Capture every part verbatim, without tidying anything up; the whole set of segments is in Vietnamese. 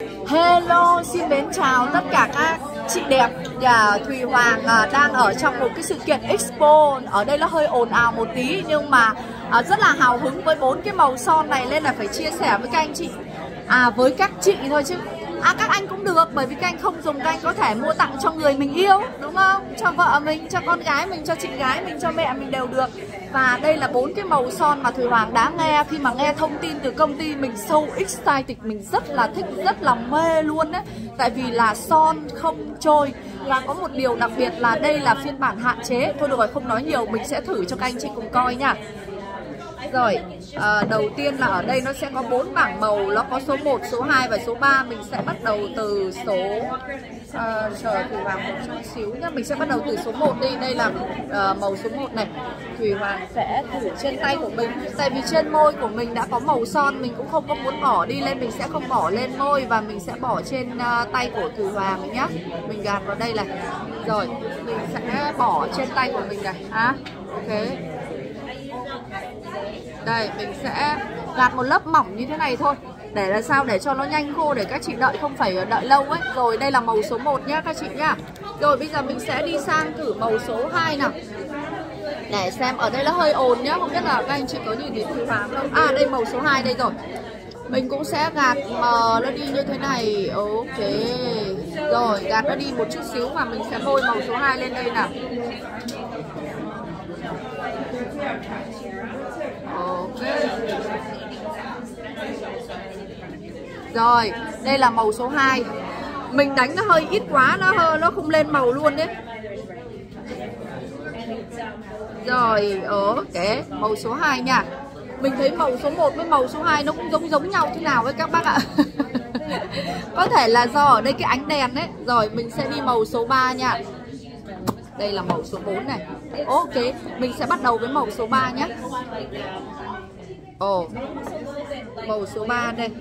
Hello, xin mến chào tất cả các chị đẹp. Nhà Thùy Hoàng à, đang ở trong một cái sự kiện expo. Ở đây nó hơi ồn ào một tí nhưng mà à, rất là hào hứng với bốn cái màu son này, nên là phải chia sẻ với các anh chị. À với các chị thôi chứ. À các anh cũng được, bởi vì các anh không dùng các anh có thể mua tặng cho người mình yêu, đúng không? Cho vợ mình, cho con gái mình, cho chị gái mình, cho mẹ mình đều được. Và đây là bốn cái màu son mà Thùy Hoàng đã nghe khi mà nghe thông tin từ công ty mình, So Excited, mình rất là thích, rất là mê luôn đấy. Tại vì là son không trôi. Và có một điều đặc biệt là đây là phiên bản hạn chế. Thôi được rồi, không nói nhiều, mình sẽ thử cho các anh chị cùng coi nha. Rồi, à, đầu tiên là ở đây nó sẽ có bốn bảng màu, nó có số một, số hai và số ba. Mình sẽ bắt đầu từ số à, chờ Thùy Hoàng một chút xíu nhá. Mình sẽ bắt đầu từ số một đi. Đây là à, màu số một này. Thùy Hoàng sẽ thử trên tay của mình. Tại vì trên môi của mình đã có màu son, mình cũng không có muốn bỏ đi lên, mình sẽ không bỏ lên môi và mình sẽ bỏ trên uh, tay của Thùy Hoàng mình nhá. Mình gạt vào đây này. Rồi, mình sẽ bỏ trên tay của mình này. À, ok. Đây, mình sẽ gạt một lớp mỏng như thế này thôi. Để là sao? Để cho nó nhanh khô, để các chị đợi không phải đợi lâu ấy. Rồi, đây là màu số một nhá các chị nhá. Rồi, bây giờ mình sẽ đi sang thử màu số hai nào. Để xem, ở đây nó hơi ồn nhá. Không biết là các anh chị có nhìn thấy Thùy Hoàng không? À, đây màu số hai đây rồi. Mình cũng sẽ gạt mờ nó đi như thế này. Ok. Rồi, gạt nó đi một chút xíu và mình sẽ bôi màu số hai lên đây nào. Ok. Rồi, đây là màu số hai. Mình đánh nó hơi ít quá, nó hơi, nó không lên màu luôn đấy. Rồi, ok, màu số hai nha. Mình thấy màu số một với màu số hai nó cũng giống giống nhau thế nào với các bác ạ. Có thể là do ở đây cái ánh đèn đấy. Rồi, mình sẽ đi màu số ba nha. Đây là màu số bốn này. Ok, mình sẽ bắt đầu với màu số ba nhé. Ồ, màu số ba đây.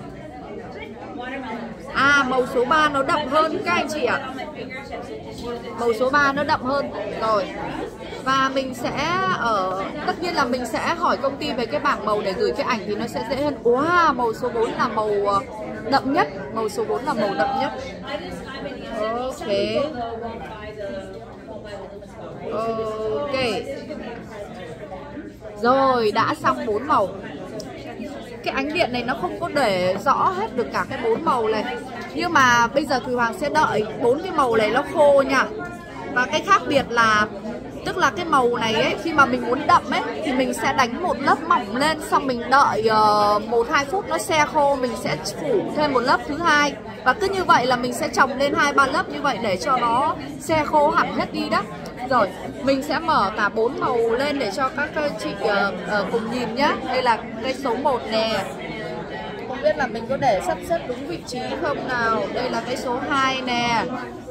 À, màu số ba nó đậm hơn các anh chị ạ. Màu số ba nó đậm hơn. Rồi. Và mình sẽ ở tất nhiên là mình sẽ hỏi công ty về cái bảng màu để gửi cái ảnh thì nó sẽ dễ hơn. Wow, màu số bốn là màu đậm nhất. Màu số bốn là màu đậm nhất. Ok. Ok. Rồi, đã xong bốn màu. Cái ánh điện này nó không có để rõ hết được cả cái bốn màu này. Nhưng mà bây giờ Thùy Hoàng sẽ đợi bốn cái màu này nó khô nha. Và cái khác biệt là, tức là cái màu này ấy, khi mà mình muốn đậm ấy thì mình sẽ đánh một lớp mỏng lên, xong mình đợi uh, một hai phút nó se khô, mình sẽ phủ thêm một lớp thứ hai. Và cứ như vậy là mình sẽ chồng lên hai ba lớp như vậy để cho nó se khô hẳn hết đi đó. Rồi, mình sẽ mở cả bốn màu lên để cho các chị uh, uh, cùng nhìn nhá. Đây là cái số một nè. Không biết là mình có để sắp xếp đúng vị trí không nào. Đây là cái số hai nè.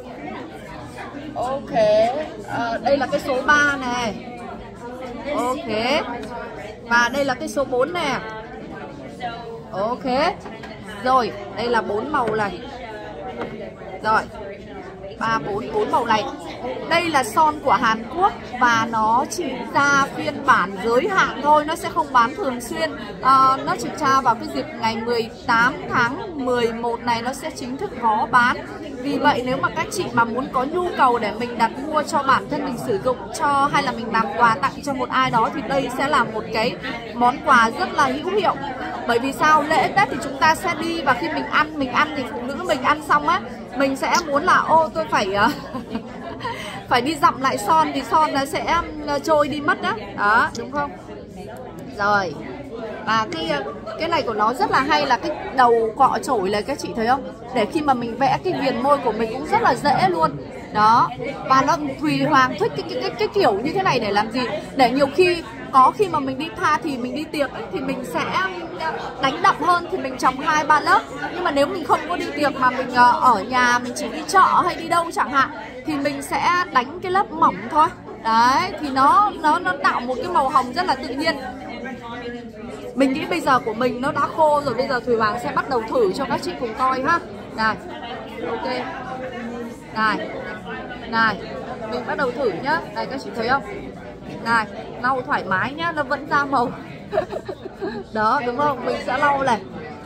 Ok, à, đây là cái số ba nè. Ok. Và đây là cái số bốn nè. Ok. Rồi, đây là bốn màu này. Rồi, ba, bốn, bốn màu này. Đây là son của Hàn Quốc và nó chỉ ra phiên bản giới hạn thôi, nó sẽ không bán thường xuyên. à, Nó chỉ ra vào cái dịp ngày mười tám tháng mười một này nó sẽ chính thức có bán. Vì vậy nếu mà các chị mà muốn có nhu cầu để mình đặt mua cho bản thân mình sử dụng cho, hay là mình làm quà tặng cho một ai đó, thì đây sẽ là một cái món quà rất là hữu hiệu. Bởi vì sao? Lễ Tết thì chúng ta sẽ đi, và khi mình ăn, mình ăn thì phụ nữ mình ăn xong á, mình sẽ muốn là ô tôi phải phải đi dặm lại son, thì son nó sẽ trôi đi mất đó. Đó, đúng không? Rồi. Và cái cái này của nó rất là hay là cái đầu cọ chổi này, các chị thấy không? Để khi mà mình vẽ cái viền môi của mình cũng rất là dễ luôn. Đó. Và nó Thùy Hoàng thích cái, cái, cái, cái kiểu như thế này để làm gì? Để nhiều khi có khi mà mình đi tha thì mình đi tiệc ấy, thì mình sẽ đánh đậm hơn thì mình trồng hai ba lớp. Nhưng mà nếu mình không có đi tiệc mà mình ở nhà, mình chỉ đi chợ hay đi đâu chẳng hạn, thì mình sẽ đánh cái lớp mỏng thôi. Đấy, thì nó nó nó tạo một cái màu hồng rất là tự nhiên. Mình nghĩ bây giờ của mình nó đã khô rồi. Bây giờ Thùy Hoàng sẽ bắt đầu thử cho các chị cùng coi ha. Này. Ok. Này. Này. Mình bắt đầu thử nhá. Này các chị thấy không? Này, lau thoải mái nhá, nó vẫn ra màu. Đó, đúng không? Mình sẽ lau này.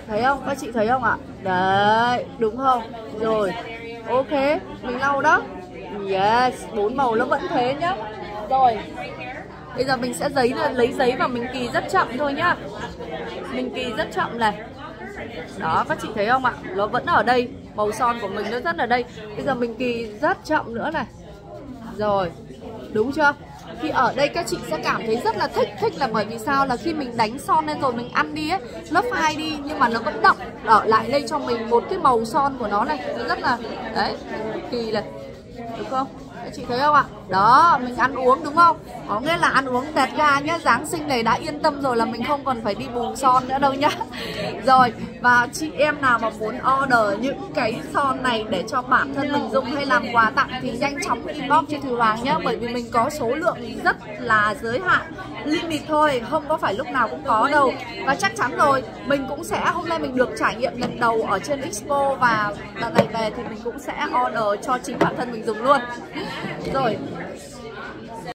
Thấy không? Các chị thấy không ạ? Đấy, đúng không? Rồi, ok, mình lau đó. Yes, bốn màu nó vẫn thế nhá. Rồi, bây giờ mình sẽ giấy lấy giấy và mình kì rất chậm thôi nhá. Mình kì rất chậm này. Đó, các chị thấy không ạ? Nó vẫn ở đây, màu son của mình nó rất ở đây. Bây giờ mình kì rất chậm nữa này. Rồi, đúng chưa? Thì ở đây các chị sẽ cảm thấy rất là thích. Thích là bởi vì sao? Là khi mình đánh son lên rồi mình ăn đi ấy, nó phai đi nhưng mà nó vẫn đậm ở lại đây cho mình một cái màu son của nó này. Nó rất là, đấy, kỳ này. Được không? Các chị thấy không ạ? Đó, mình ăn uống đúng không? Có nghĩa là ăn uống tẹt ga nhá. Giáng sinh này đã yên tâm rồi là mình không còn phải đi bù son nữa đâu nhá. Rồi, và chị em nào mà muốn order những cái son này để cho bản thân mình dùng hay làm quà tặng thì nhanh chóng inbox cho Thùy Hoàng nhá. Bởi vì mình có số lượng rất là giới hạn, limit thôi, không có phải lúc nào cũng có đâu. Và chắc chắn rồi, mình cũng sẽ, hôm nay mình được trải nghiệm lần đầu ở trên Expo, và lần này về thì mình cũng sẽ order cho chính bản thân mình dùng luôn. Rồi,